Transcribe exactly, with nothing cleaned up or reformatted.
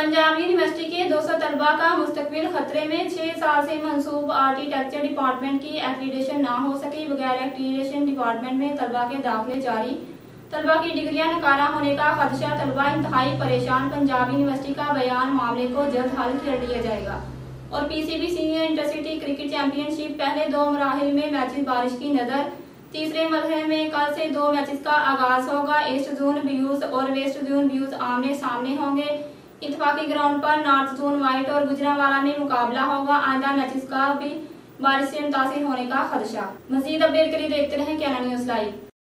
Punjab university के दो सौ तलबा का मुस्तकबिल खतरे में। छह साल से मंसूब आर्किटेक्चर डिपार्टमेंट की एक्रीडेशन ना हो सकी। बगैर एक्रीडेशन डिपार्टमेंट में तलबा के दाखिले जारी। तलबा की डिग्रियां नकारा होने का खदशा। तलबा इंतहाई परेशान। पंजाब यूनिवर्सिटी का बयान, मामले को जल्द हल कर लिया जाएगा। और PCB senior intercity cricket championship पहले दो मराहिल में मैचेस बारिश की नजर। तीसरे मरहले में कल से दो मैचेस का आगाज होगा। ईस्ट जोन ब्लूज और वेस्ट जोन ब्लूज आमने सामने होंगे। इत्तफाकी ग्राउंड पर नॉर्थ जोन व्हाइट और गुजरांवाला में मुकाबला होगा। आइंदा मैचेस का भी बारिश से मुतासिर होने का खदशा। मजीद अपडेट के लिए देखते रहें कैनान न्यूज़ लाइव।